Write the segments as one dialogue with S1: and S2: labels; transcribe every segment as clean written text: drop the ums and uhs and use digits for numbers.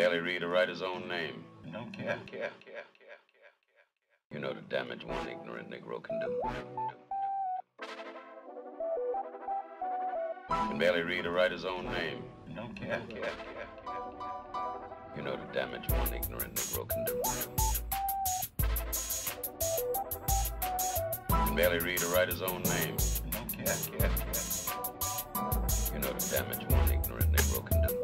S1: barely read or write his own name.
S2: Don't care.
S1: You know the damage one ignorant Negro can do. Can barely read or write his own name.
S2: Don't care.
S1: You know the damage one ignorant Negro can do. Can barely read or write his own name.
S2: Don't care.
S1: You know the damage one ignorant Negro can do.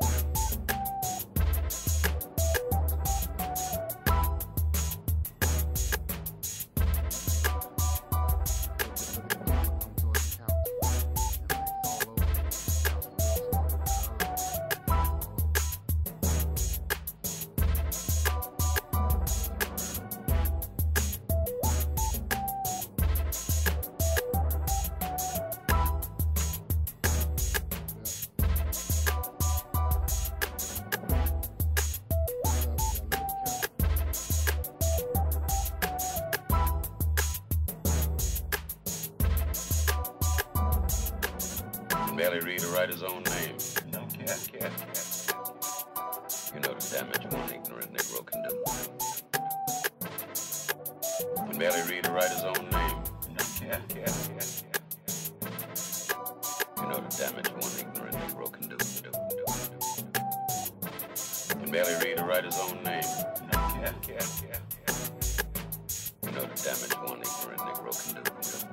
S1: Barely read or write his own name.
S2: Don't care.
S1: You know the damage one ignorant Negro can do. Can barely read or write his own name.
S2: Don't care.
S1: You know the damage one ignorant Negro can do. Can barely read or write his own name.
S2: Don't care.
S1: You know the damage one ignorant Negro can do.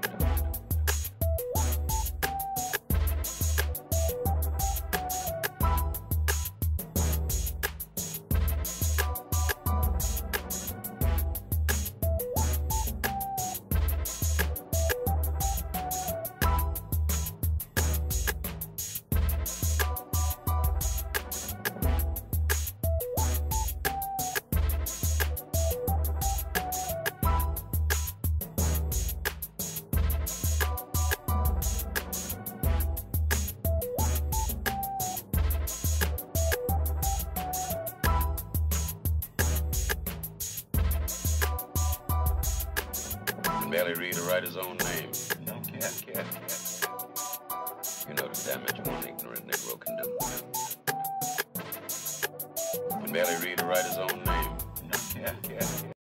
S1: Can barely read or write his own name.
S2: Don't care.
S1: You know the damage one ignorant Negro can do. Can barely read or write his own name.
S2: Don't care.